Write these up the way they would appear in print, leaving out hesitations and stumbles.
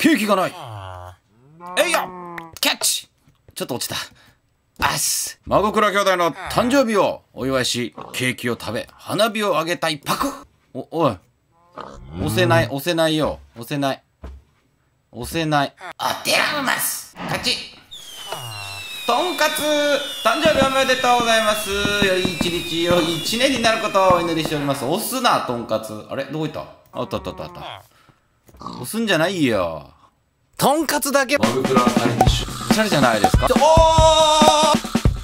ケーキがない。えいやキャッチ。ちょっと落ちた。あっす。マゴクラ兄弟の誕生日をお祝いし、ケーキを食べ、花火をあげたい。パク。おい。押せないよ。押せない。おてらます。勝ち。とんかつ誕生日おめでとうございます。より一日より一年になることをお祈りしております。押すな、とんかつ。あれどこ行った？あった。押すんじゃないよ。とんかつだけ。マグクラ会議所。おしゃれじゃないですか。というわ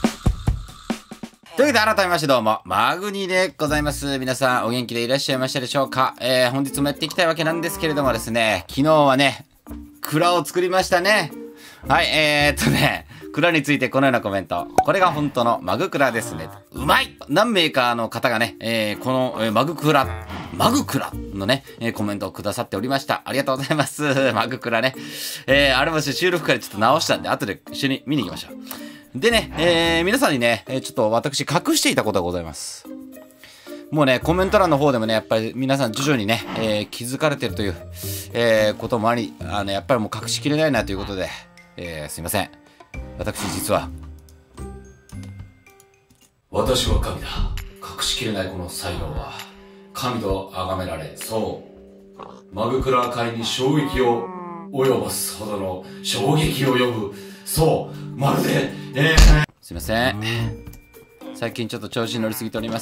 けで改めましてどうも、マグニでございます。皆さんお元気でいらっしゃいましたでしょうか。本日もやっていきたいわけなんですけれどもですね、昨日はね、蔵を作りましたね。はい、蔵についてこのようなコメント。これが本当のマグクラですね。うまい。何名かの方がね、この、マグクラのね、コメントをくださっておりました。ありがとうございます。マグクラね。あれも収録からちょっと直したんで、後で一緒に見に行きましょう。でね、皆さんにね、ちょっと私隠していたことがございます。もうね、コメント欄の方でもね、やっぱり皆さん徐々にね、気づかれてるという、こともあり、やっぱりもう隠しきれないなということで、すいません。私実は、私は神だ。隠しきれないこの才能は、神と崇められ、そう、マグクラ界に衝撃を及ぼすほどの衝撃を呼ぶ、そう、まるで、すいません。最近ちょっと調子に乗りすぎております。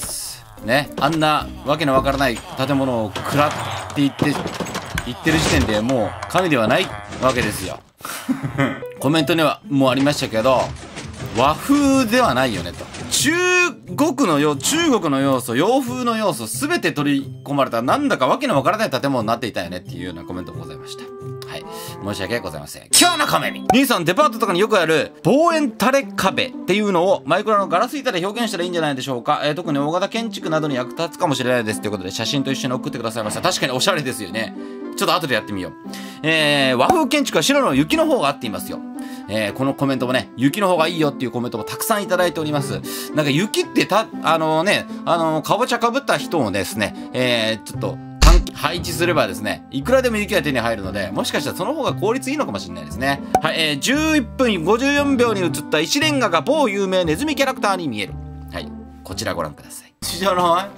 ね、あんなわけのわからない建物を蔵って言ってる時点でもう神ではないわけですよ。コメントにはもうありましたけど、和風ではないよねと。中国の要素、洋風の要素すべて取り込まれたなんだかわけのわからない建物になっていたよねっていうようなコメントもございました。はい。申し訳ございません。今日の壁に兄さんデパートとかによくある望遠垂れ壁っていうのをマイクラのガラス板で表現したらいいんじゃないでしょうか。特に大型建築などに役立つかもしれないですということで写真と一緒に送ってくださいました。確かにおしゃれですよね。ちょっと後でやってみよう。和風建築は白の雪の方が合っていますよ。このコメントもね、雪の方がいいよっていうコメントもたくさんいただいております。なんか雪ってかぼちゃかぶった人をですね、ちょっと配置すればですね、いくらでも雪が手に入るので、もしかしたらその方が効率いいのかもしれないですね。はい、11分54秒に映った石レンガが某有名ネズミキャラクターに見える。はい、こちらご覧ください。知らない？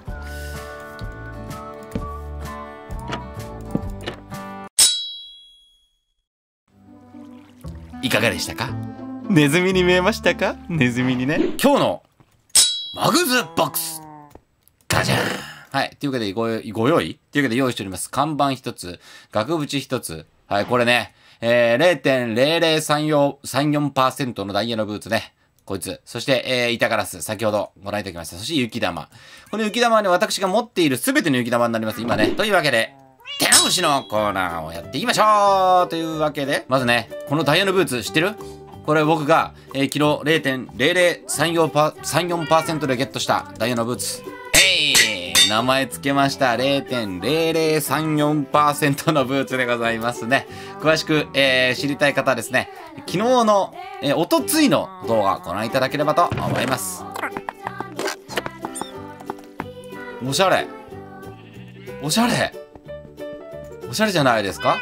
いかがでしたか？ネズミに見えましたか？ネズミにね。今日のマグズボックスガジャン。はい。というわけでご用意というわけで用意しております。看板一つ、額縁一つ。はい、これね、0.0034% のダイヤのブーツね。こいつ。そして、板ガラス。先ほどご覧いただきました。そして雪玉。この雪玉はね、私が持っている全ての雪玉になります。今ね。というわけで、手直しのコーナーをやっていきましょうというわけで、まずね、このダイヤのブーツ知ってる？これ僕が、昨日 0.0034% でゲットしたダイヤのブーツ。名前つけました。0.0034% のブーツでございますね。詳しく、知りたい方はですね、昨日の、おとついの動画ご覧いただければと思います。おしゃれ。おしゃれ。おしゃれじゃないですか？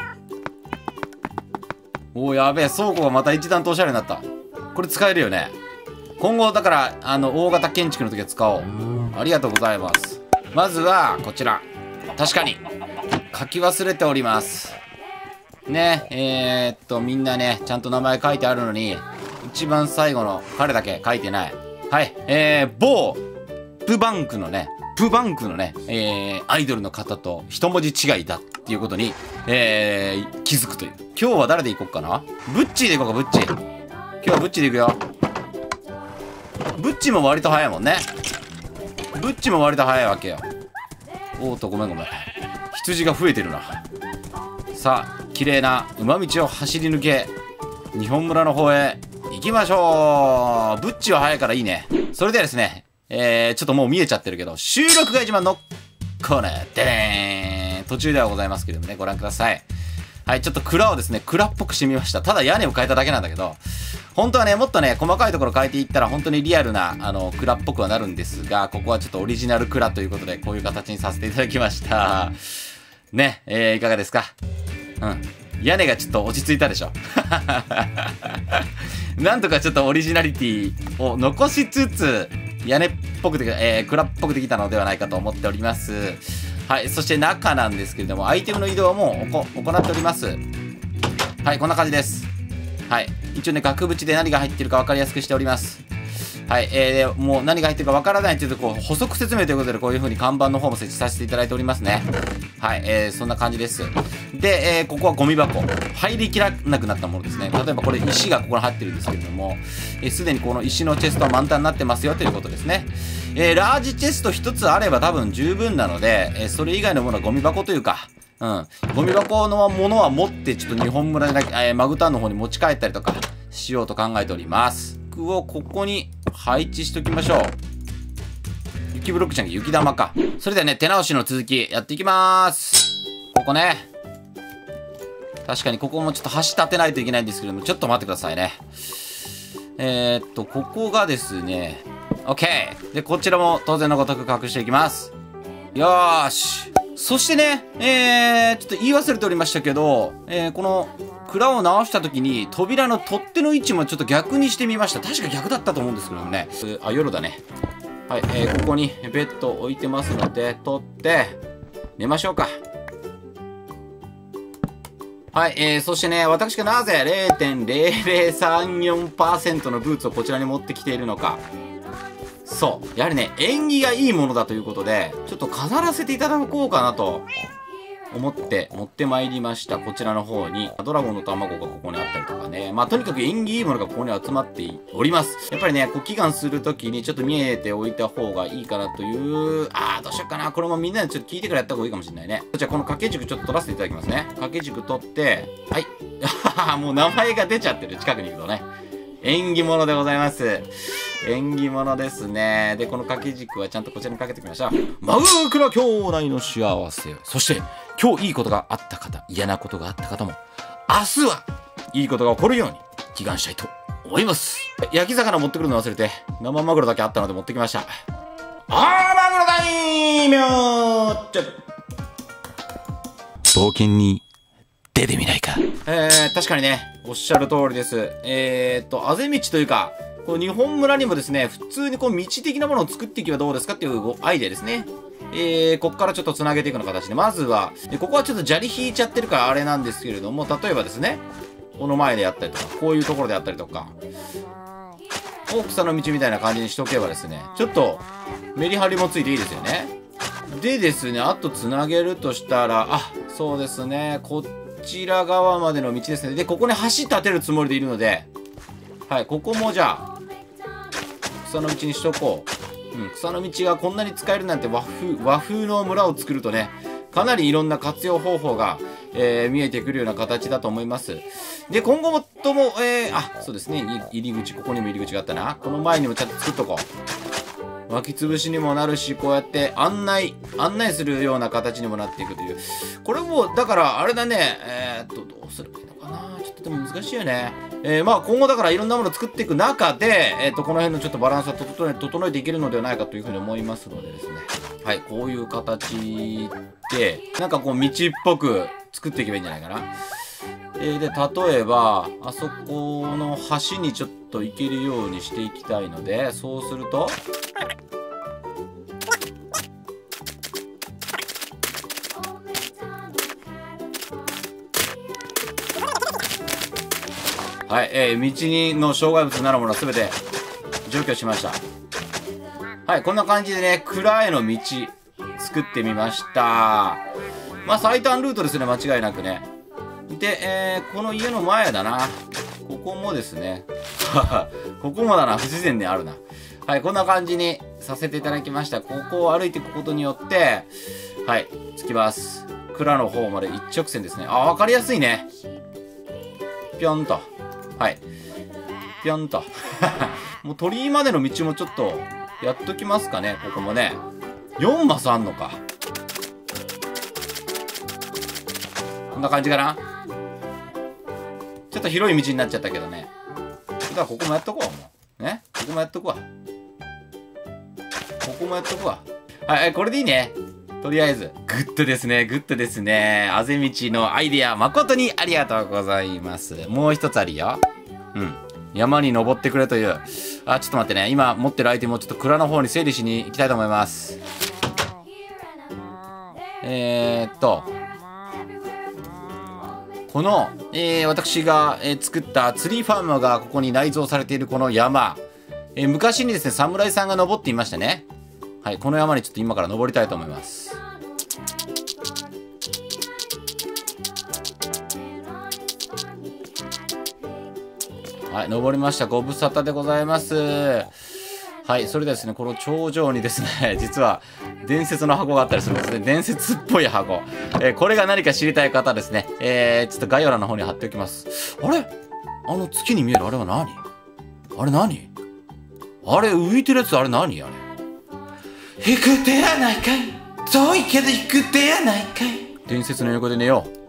おー、やべえ、倉庫がまた一段とおしゃれになった。これ使えるよね。今後、だから、大型建築の時は使おう。ありがとうございます。まずは、こちら。確かに、書き忘れております。ね、みんなね、ちゃんと名前書いてあるのに、一番最後の彼だけ書いてない。はい、某、プバンクのね、アイドルの方と一文字違いだっていうことに、気づくという。今日は誰で行こうかな？ブッチーで行こうか、ブッチー。今日はブッチーで行くよ。ブッチも割と早いもんね。ブッチも割と早いわけよ。おっと、ごめん。羊が増えてるな。さあ、綺麗な馬道を走り抜け、日本村の方へ行きましょう。ブッチは早いからいいね。それではですね、ちょっともう見えちゃってるけど、収録が一番のコーナーでねー途中ではございますけれどもね、ご覧ください。はい、ちょっと蔵をですね、蔵っぽくしてみました。ただ屋根を変えただけなんだけど、本当はね、もっとね、細かいところ変えていったら本当にリアルな、蔵っぽくはなるんですが、ここはちょっとオリジナル蔵ということで、こういう形にさせていただきました。ね、いかがですか？うん。 屋根がちょっと落ち着いたでしょ。なんとかちょっとオリジナリティを残しつつ、屋根っぽくて、蔵っぽくできたのではないかと思っております。はい、そして中なんですけれども、アイテムの移動はもう行っております。はい、こんな感じです。はい、一応ね、額縁で何が入ってるか分かりやすくしております。はい、もう何が入ってるか分からないというと、こう、補足説明ということで、こういう風に看板の方も設置させていただいておりますね。はい、そんな感じです。で、ここはゴミ箱。入りきらなくなったものですね。例えばこれ石がここに入ってるんですけれども、すでにこの石のチェストは満タンになってますよということですね。ラージチェスト1つあれば多分十分なので、それ以外のものはゴミ箱というか、ゴミ箱のものは持って、ちょっと日本村に、マグタウンの方に持ち帰ったりとかしようと考えております。服をここに配置しときましょう。雪ブロックじゃなくて雪玉か。それではね、手直しの続きやっていきまーす。ここね。確かにここもちょっと橋立てないといけないんですけども、ちょっと待ってくださいね。ここがですね、OK。で、こちらも当然のごとく隠していきます。よーし。そしてね、ちょっと言い忘れておりましたけど、この蔵を直した時に扉の取っ手の位置もちょっと逆にしてみました。確か逆だったと思うんですけどもね。夜だね。はい、ここにベッド置いてますので、取って寝ましょうか。はい、そしてね、私がなぜ 0.0034% のブーツをこちらに持ってきているのか。そう。やはりね、縁起がいいものだということで、ちょっと飾らせていただこうかなと思って持ってまいりました。こちらの方に。ドラゴンの卵がここにあったりとかね。まあ、とにかく縁起いいものがここに集まっております。やっぱりね、こう祈願するときにちょっと見えておいた方がいいかなという、どうしようかな。これもみんなでちょっと聞いてからやった方がいいかもしれないね。じゃあ、この掛け軸ちょっと取らせていただきますね。掛け軸取って、はい。もう名前が出ちゃってる。近くに行くとね。縁起物でございます。縁起物ですね。で、この掛け軸はちゃんとこちらにかけておきましょう。マグクラ兄弟の幸せを。そして、今日いいことがあった方、嫌なことがあった方も、明日はいいことが起こるように祈願したいと思います。焼き魚持ってくるの忘れて、生マグロだけあったので持ってきました。マグロ大名冒険に出てみないか。確かにね、おっしゃる通りです。あぜ道というか、こう日本村にもですね、普通にこう道的なものを作っていけばどうですかっていうアイデアですね。こっからちょっと繋げていくの形で、まずは、ここはちょっと砂利引いちゃってるからあれなんですけれども、例えばですね、この前であったりとか、こういうところであったりとか、草の道みたいな感じにしとけばですね、ちょっとメリハリもついていいですよね。でですね、あと繋げるとしたら、そうですね、こちら側までの道ですね。で、ここに橋立てるつもりでいるので、はい、ここもじゃあ、草の道にしとこう。草の道がこんなに使えるなんて和風の村を作るとね、かなりいろんな活用方法が、見えてくるような形だと思います。で、今後もとも、そうですね、入り口、ここにも入り口があったな。この前にもちゃんと作っとこう。巻き潰しにもなるし、こうやって案内するような形にもなっていくという。これも、だから、あれだね、どうすればいいのかな。ちょっとでも難しいよね。まあ今後だからいろんなものを作っていく中で、この辺のちょっとバランスを整えていけるのではないかというふうに思いますのでですね。はい、こういう形で、なんかこう道っぽく作っていけばいいんじゃないかな。で、例えば、あそこの橋にちょっと行けるようにしていきたいので、そうすると、はい、道の障害物になるものは全て除去しました。はい、こんな感じでね、蔵への道作ってみました。まあ最短ルートですね、間違いなくね。で、この家の前だな。ここもですね。ここもだな、不自然であるな。はい、こんな感じにさせていただきました。ここを歩いていくことによって、はい、着きます。蔵の方まで一直線ですね。わかりやすいね。ぴょんと。はい。ぴょんと。もう鳥居までの道もちょっとやっときますかね、ここもね。4マスあんのか。こんな感じかな。ちょっと広い道になっちゃったけどね。だからここもやっとこう、もう。ね。ここもやっとくわ。ここもやっとくわ。はい、これでいいね。 とりあえず、グッドですね、グッドですね。あぜ道のアイデア、誠にありがとうございます。もう一つあるよ。うん。山に登ってくれという。あ、ちょっと待ってね。今持ってるアイテムをちょっと蔵の方に整理しに行きたいと思います。この、私が、作ったツリーファームがここに内蔵されているこの山。昔にですね、侍さんが登っていましたね。はい、この山にちょっと今から登りたいと思います。はい、登りました。ご無沙汰でございます。はい、それではですね、この頂上にですね、実は伝説の箱があったりするんですね。伝説っぽい箱。これが何か知りたい方ですね。ちょっと概要欄の方に貼っておきます。あれ？あの月に見えるあれは何？あれ何？あれ浮いてるやつあれ何？あれ。行く手やないかい。遠いけど行く手やないかい。伝説の横で寝よう。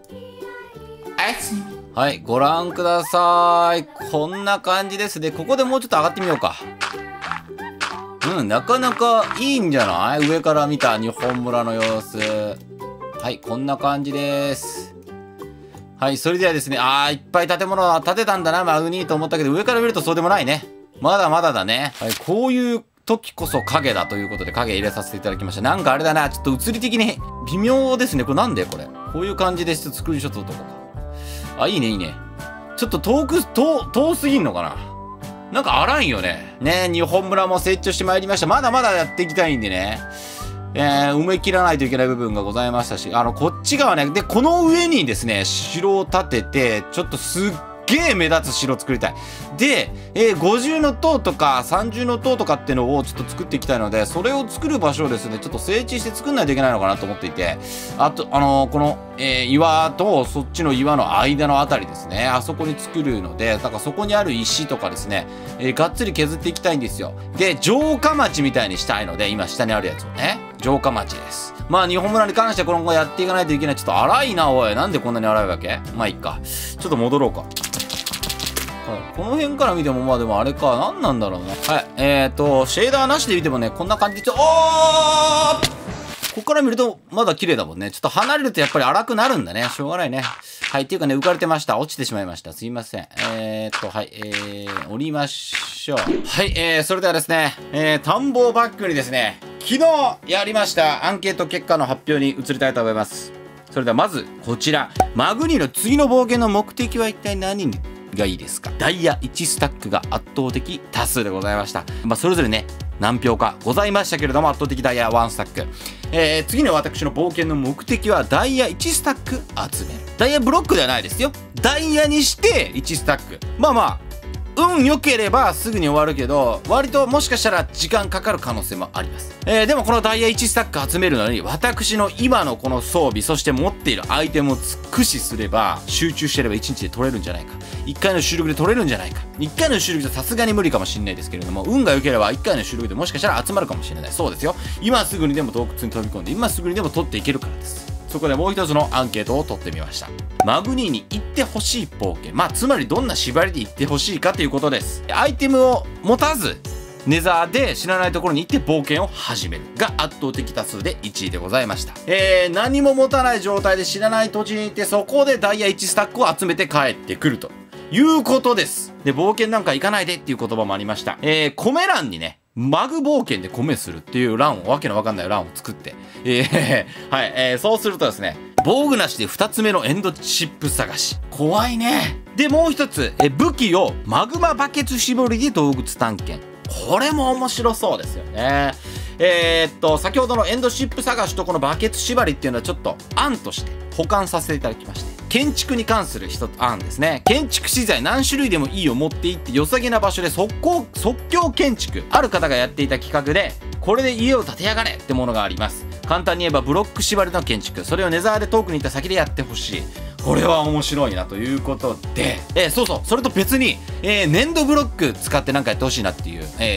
はい、ご覧ください。こんな感じですね。ここでもうちょっと上がってみようか。うん、なかなかいいんじゃない？上から見た日本村の様子。はい、こんな感じです。はい、それではですね、いっぱい建物建てたんだな、マグニーと思ったけど、上から見るとそうでもないね。まだまだだね。はい、こういう時こそ影だということで影入れさせていただきました。なんかあれだな、ちょっと映り的に微妙ですね。これなんでこれ。こういう感じでスクリーンショットとか。あ、いいね、いいね。ちょっと遠すぎんのかな。なんか荒いよね。ね、日本村も成長してまいりました。まだまだやっていきたいんでね。埋め切らないといけない部分がございましたし、こっち側ね、で、この上にですね、城を建てて、ちょっとすっげえ目立つ城を作りたい。で、50の塔とか30の塔とかっていうのをちょっと作っていきたいので、それを作る場所をですね、ちょっと整地して作んないといけないのかなと思っていて、あと、この、岩とそっちの岩の間のあたりですね、あそこに作るので、だからそこにある石とかですね、がっつり削っていきたいんですよ。で、城下町みたいにしたいので、今下にあるやつをね、城下町です。まあ、日本村に関しては今後やっていかないといけない。ちょっと荒いな、おい。なんでこんなに荒いわけ？まあ、いいか。ちょっと戻ろうか。この辺から見ても、まあでもあれか、何なんだろうな。はい。シェーダーなしで見てもね、こんな感じで、ここから見ると、まだ綺麗だもんね。ちょっと離れるとやっぱり荒くなるんだね。しょうがないね。はい。っていうかね、浮かれてました。落ちてしまいました。すいません。はい。降りましょう。はい。それではですね、田んぼをバックにですね、昨日やりましたアンケート結果の発表に移りたいと思います。それではまず、こちら。マグニーの次の冒険の目的は一体何がいいですか？ダイヤ1スタックが圧倒的多数でございました。まあ、それぞれね、何票かございましたけれども、圧倒的ダイヤ1スタック。次の私の冒険の目的は、ダイヤ1スタック集める。ダイヤブロックではないですよ。ダイヤにして1スタック。まあまあ、運良ければすぐに終わるけど、割ともしかしたら時間かかる可能性もあります。でもこのダイヤ1スタック集めるのに、私の今のこの装備、そして持っているアイテムを駆使すれば、集中してれば1日で取れるんじゃないか。1回の収録で取れるんじゃないか。1回の収録じゃさすがに無理かもしれないですけれども、運が良ければ1回の収録でもしかしたら集まるかもしれない。そうですよ。今すぐにでも洞窟に飛び込んで、今すぐにでも取っていけるからです。そこでもう一つのアンケートを取ってみました。マグニーに行ってほしい冒険。まあ、つまりどんな縛りで行ってほしいかということです。アイテムを持たず、ネザーで知らないところに行って冒険を始めるが圧倒的多数で1位でございました。何も持たない状態で知らない土地に行って、そこでダイヤ1スタックを集めて帰ってくるということです。で、冒険なんか行かないでっていう言葉もありました。米欄にね、マグ冒険で米するっていう欄を、わけのわかんない欄を作って、はい、そうするとですね、防具なしで2つ目のエンドチップ探し。怖いね。で、もう一つ、武器をマグマバケツ絞りで洞窟探検。これも面白そうですよね。先ほどのエンドシップ探しとこのバケツ縛りっていうのはちょっと案として保管させていただきまして。建築に関する一つ案ですね。建築資材何種類でもいいを持っていって良さげな場所で即興建築。ある方がやっていた企画で、これで家を建てやがれってものがあります。簡単に言えばブロック縛りの建築。それをネザーで遠くに行った先でやってほしい。これは面白いなということで、そうそう、それと別に、粘土ブロック使ってなんかやってほしいなっていう、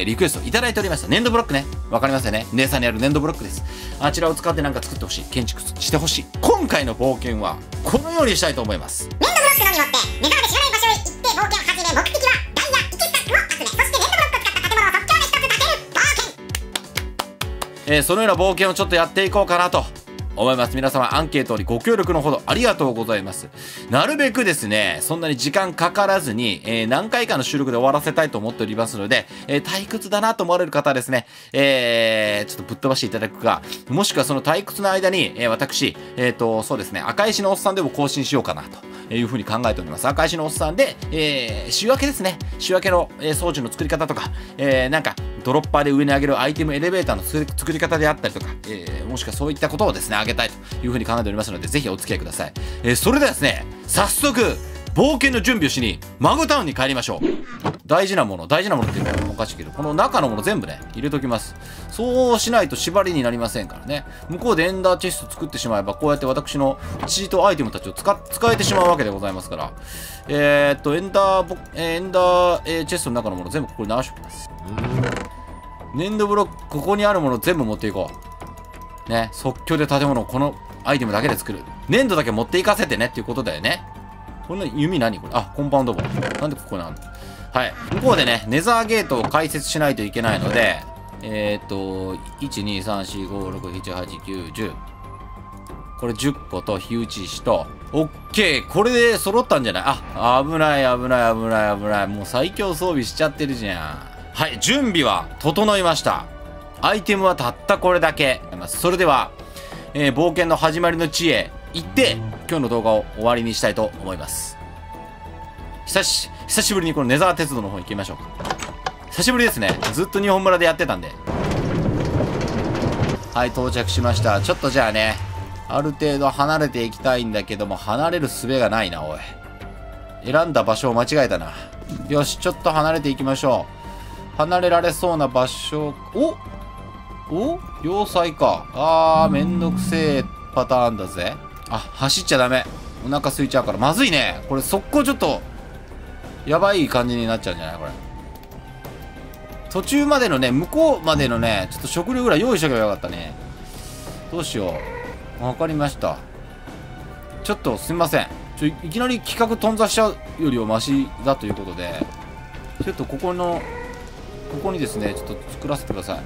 リクエストをいただいておりました。粘土ブロックね。わかりますよね。姉さんにある粘土ブロックです。あちらを使ってなんか作ってほしい。建築してほしい。今回の冒険は、このようにしたいと思います。 粘土ブロックのみ持って、ネザーで知らない場所へ行って冒険を始め、目的はダイヤ1スタックを集め、そして粘土ブロックを使った建物を即興で一つ建てる冒険。 そのような冒険をちょっとやっていこうかなと思います。皆様アンケートにご協力のほどありがとうございます。なるべくですね、そんなに時間かからずに、何回かの収録で終わらせたいと思っておりますので、退屈だなと思われる方はですね、ちょっとぶっ飛ばしていただくか、もしくはその退屈の間に、私、そうですね、赤石のおっさんでも更新しようかなというふうに考えております。赤石のおっさんで、仕分けですね。仕分けの、装置の作り方とか、なんか、ドロッパーで上に上げるアイテムエレベーターの作り方であったりとか、もしくはそういったことをですね、上げたいというふうに考えておりますので、ぜひお付き合いください。それではですね、早速、冒険の準備をしに、マグタウンに帰りましょう。大事なものっていうのはおかしいけど、この中のもの全部ね、入れときます。そうしないと縛りになりませんからね。向こうでエンダーチェスト作ってしまえば、こうやって私のチートアイテムたちを使えてしまうわけでございますから。エンダーチェストの中のもの全部ここに流しておきます。粘土ブロック、ここにあるもの全部持っていこう。ね、即興で建物をこのアイテムだけで作る。粘土だけ持っていかせてねっていうことだよね。この弓何これ？あ、コンパウンド棒。なんでここにあるの？はい。向こうでね、ネザーゲートを開設しないといけないので、1、2、3、4、5、6、7、8、9、10。これ10個と火打ち石と、オッケー。これで揃ったんじゃない？あ、危ない。もう最強装備しちゃってるじゃん。はい、準備は整いました。アイテムはたったこれだけ。それでは、冒険の始まりの地へ行って、今日の動画を終わりにしたいと思います。久しぶりにこのネザー鉄道の方に行きましょうか。久しぶりですね。ずっと日本村でやってたんで。はい、到着しました。ちょっとじゃあね、ある程度離れていきたいんだけども、離れる術がないな、おい。選んだ場所を間違えたな。よし、ちょっと離れていきましょう。離れられそうな場所、要塞か。めんどくせえパターンだぜ。走っちゃダメ。お腹空いちゃうから。まずいね。これ速攻ちょっと、やばい感じになっちゃうんじゃないこれ。途中までのね、向こうまでのね、ちょっと食料ぐらい用意しとけばよかったね。どうしよう。わかりました。ちょっとすみません。いきなり企画頓挫しちゃうよりはマシだということで、ちょっとここにですね、ちょっと作らせてください。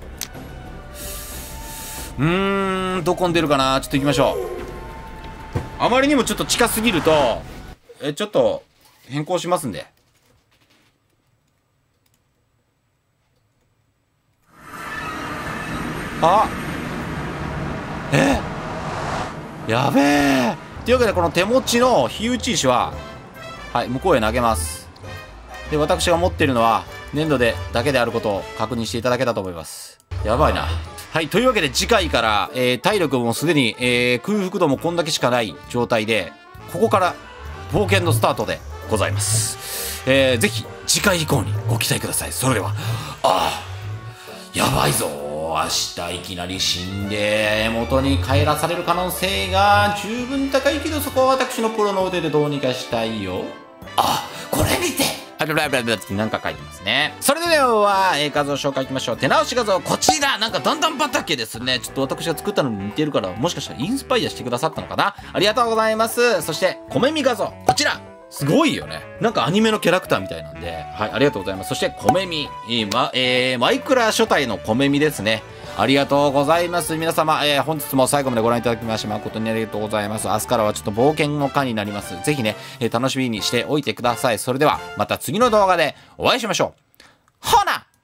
どこに出るかな。ちょっと行きましょう。あまりにもちょっと近すぎると、ちょっと変更しますんで。やべえ。というわけで、この手持ちの火打ち石は、はい、向こうへ投げます。で、私が持っているのは、粘土だけであることを確認していただけたと思います。やばいな。はい、というわけで次回から、体力もすでに、空腹度もこんだけしかない状態で、ここから冒険のスタートでございます。ぜひ次回以降にご期待ください。それでは、やばいぞ。明日いきなり死んで元に帰らされる可能性が十分高いけど、そこは私のプロの腕でどうにかしたいよ。これ見て。なんか書いてますね。それでは、画像紹介いきましょう。手直し画像、こちら。なんかだんだん畑ですね。ちょっと私が作ったのに似てるから、もしかしたらインスパイアしてくださったのかな。ありがとうございます。そして、米み画像、こちら。すごいよね。なんかアニメのキャラクターみたいなんで、はい、ありがとうございます。そして、米み、マイクラ初代の米みですね。ありがとうございます。皆様、本日も最後までご覧いただきまして誠にありがとうございます。明日からはちょっと冒険の回になります。ぜひね、楽しみにしておいてください。それでは、また次の動画でお会いしましょう。ほな